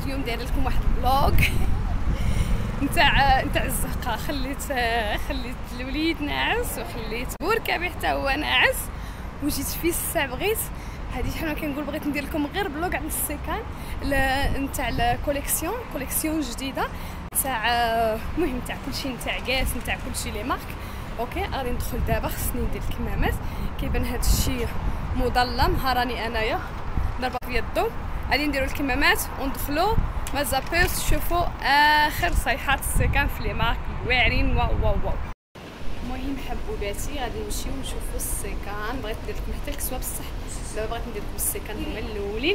اليوم دايره لكم واحد البلوغ نتاع الزهقه. خليت الوليد ناعس وخليت بوركابي حتى هو ناعس وجيت في الساعه بغيت هادي شحال ما كنقول بغيت ندير لكم غير بلوغ على السيكان نتاع الكوليكسيون جديده تاع المهم تاع كلشي نتاع كاس نتاع كلشي لي مارك. اوكي غادي ندخل دابا، خصني ندير الكمامات. كيبان هاد الشيء مظلم، ها راني انايا ضربه في الضو. غادي نديرو الكمامات وندخلو ما زابيوش تشوفوا اخر صيحات السكان في لي مارك واعرين. واو واو واو. المهم حبولاتي غادي نمشيو نشوفوا السكان. بغيت ندير لكم حتى الكسوه بصح دابا بغيت ندير لكم السكان هما الاولين.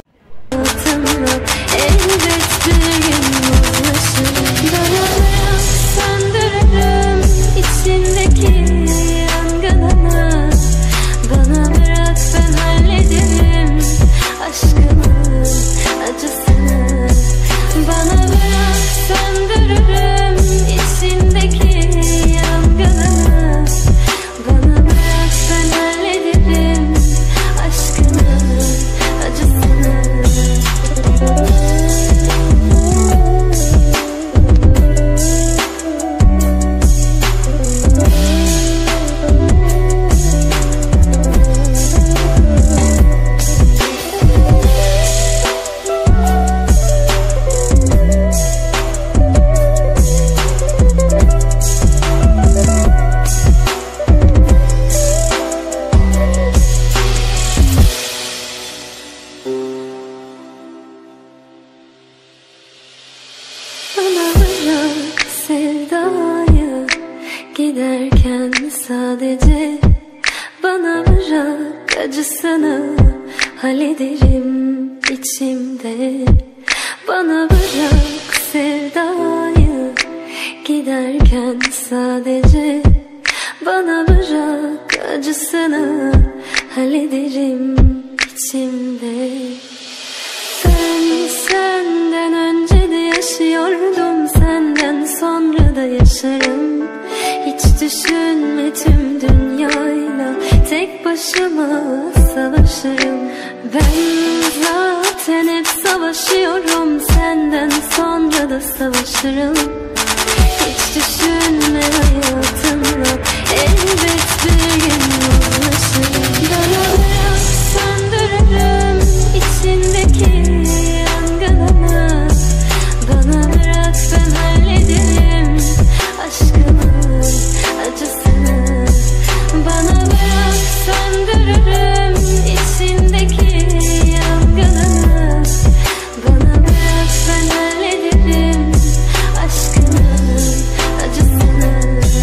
Giderken sadece bana bırak acısını hallederim içimde. Bana bırak sevdayı. Giderken sadece bana bırak acısını hallederim içimde. Ben senden önce de yaşıyordum, senden sonra da yaşarım. Hiç düşünme tüm dünyayla tek başıma savaşırım. Ben zaten hep savaşıyorum, senden sonra da savaşırım. Hiç düşünme hayatımda elbet bir gün ulaşırım. Bana bırak söndürürüm içindeki yangınını. Bana bırak ben hallederim aşkımın acısını. Bana bırak söndürürüm içindeki yangınını. Bana bırak ben hallederim aşkımın acısını.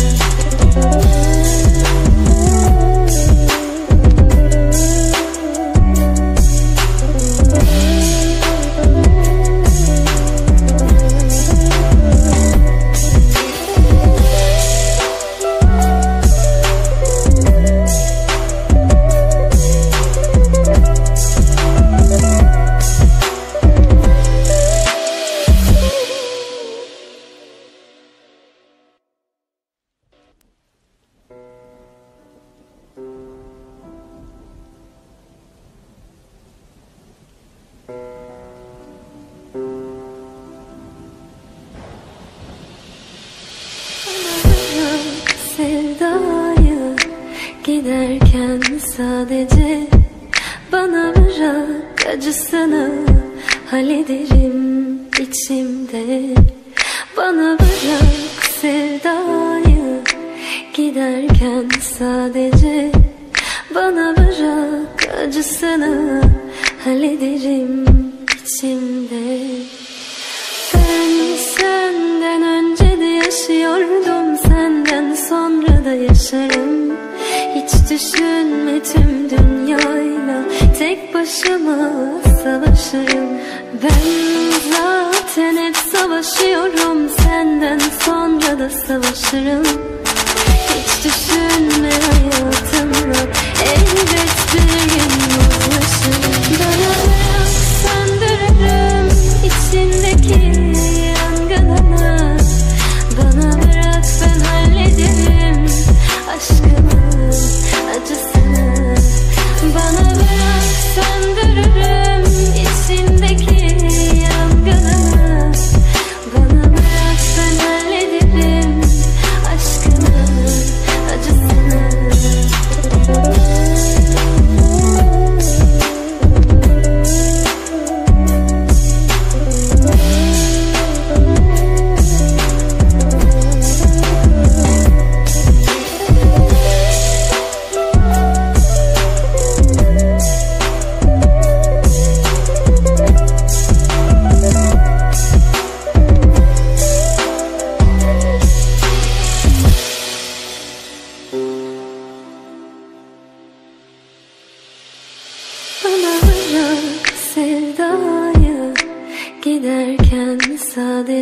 Sevdayı giderken sadece bana bırak acısını hallederim içimde. Bana bırak sevdayı. Giderken sadece bana bırak acısını hallederim içimde. Ben senden önce de yaşıyordum, senden sonra da yaşarım. Hiç düşünme tüm dünyayla tek başıma savaşırım. Ben zaten hep savaşıyorum, senden sonra da savaşırım. Hiç düşünme hayatımda elbet bir gün ulaşırım. Bana bırak söndürürüm içindeki yangınını. Bana bırak ben hallederim aşkımın acısını. Bana bırak söndürürüm içindeki yangınını.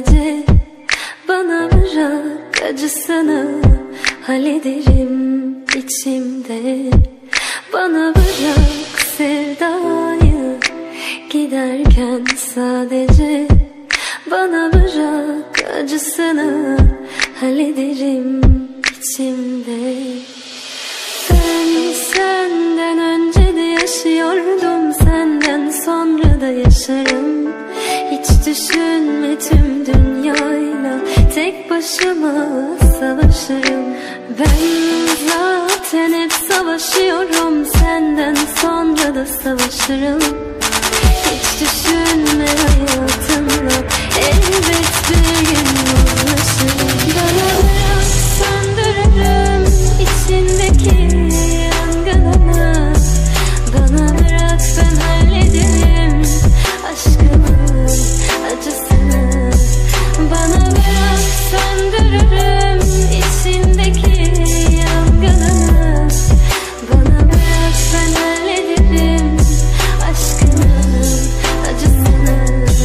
sadece. Bana bırak acısını, hallederim içimde. Bana bırak sevdayı, giderken sadece. Bana bırak acısını, hallederim içimde. Ben senden önce de yaşıyordum, senden sonra da yaşarım. Hiç düşünme tüm dünyayla tek başıma savaşırım. Ben zaten hep savaşıyorum, senden sonra da savaşırım. Hiç düşünme hayatımda, elbet bir gün ulaşırım. Bana bırak söndürürüm içindeki yangınımı. Bana bırak ben hallederim aşkımın acısını. Bana bırak söndürürüm içindeki yangınımı. Bana bırak ben hallederim aşkımın acısını.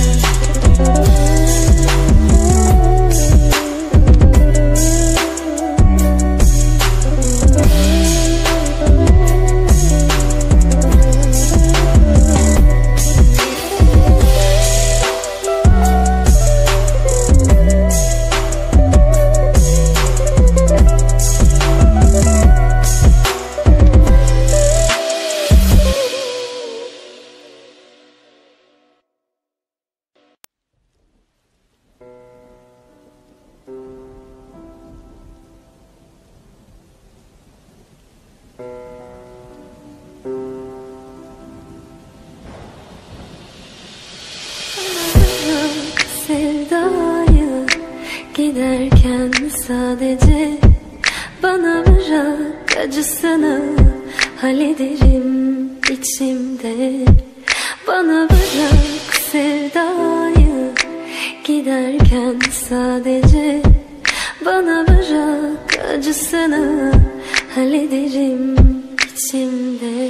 Sevdayı giderken sadece. Bana bırak acısını, hallederim içimde. Bana bırak sevdayı giderken sadece. Bana bırak acısını, hallederim içimde.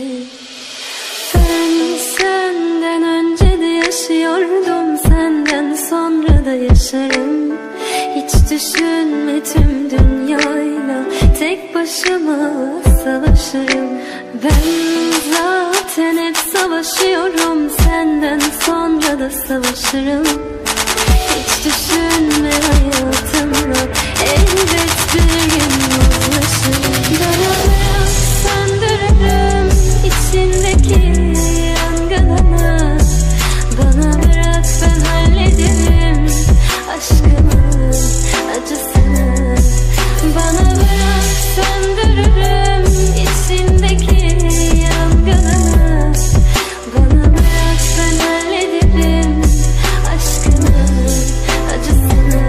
Ben senden önce de yaşıyordum, senden sonra da yaşarım. Hiç düşünme tüm dünyayla tek başıma savaşırım. Ben zaten hep savaşıyorum, senden sonra da savaşırım. Hiç düşünme hayatımda, elbet bir gün ulaşırım. Bana bırak söndürürüm içindeki yangınımı. Bana bırak ben hallederim aşkımın acısını. Bana bırak söndürürüm içindeki yangınımı. Bana bırak ben hallederim aşkımın acısını.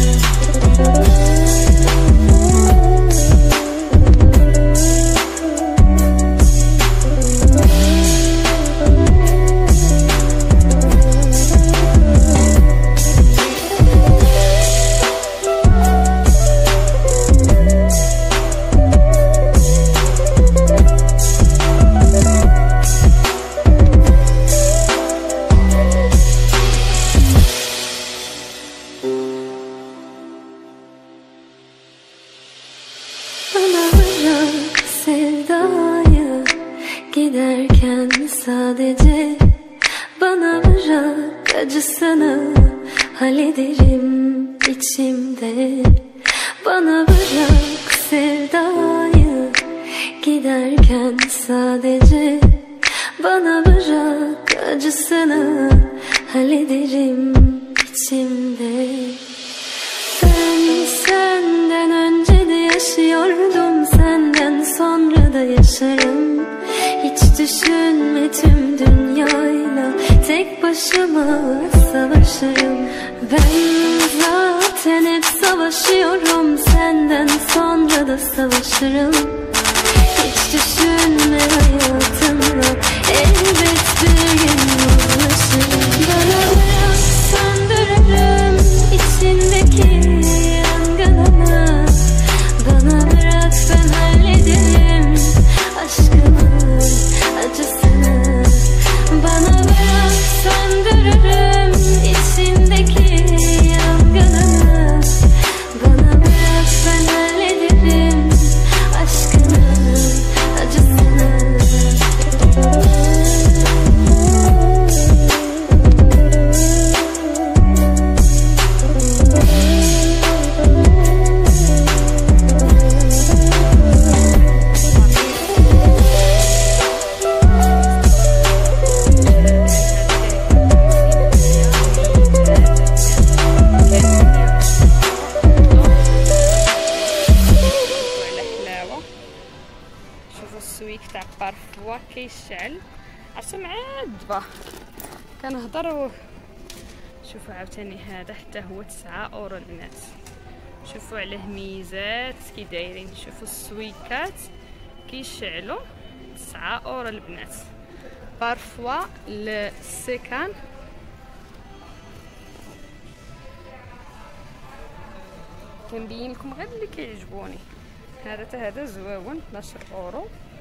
Bana bırak sevdayı giderken sadece. Bana bırak acısını, hallederim içimde. Bana bırak sevdayı giderken sadece. Bana bırak acısını, hallederim içimde. Ben senden önce de yaşıyordum, senden sonra da yaşarım. Hiç düşünme tüm dünyayla tek başıma savaşırım. Ben zaten hep savaşıyorum, senden sonra da savaşırım. Hiç düşünme hayatımda, elbet bir gün ulaşırım. Bana bırak söndürürüm içindeki yangınımı. Bana bırak ben hallederim aşkımın acısını. Bana bırak söndürürüm içindeki yangınımı. بارفوا كيشعل، عرفتو معذبه كنهضر. شوفوا عاوتاني هذا حتى هو 9 اورو البنات. شوفوا عليه ميزات كي دايرين، شوفوا السويكات كيشعلوا 9 اورو البنات. بارفوا للسكان كنبين لكم غير اللي كيعجبوني. هذا زويون 12 اورو.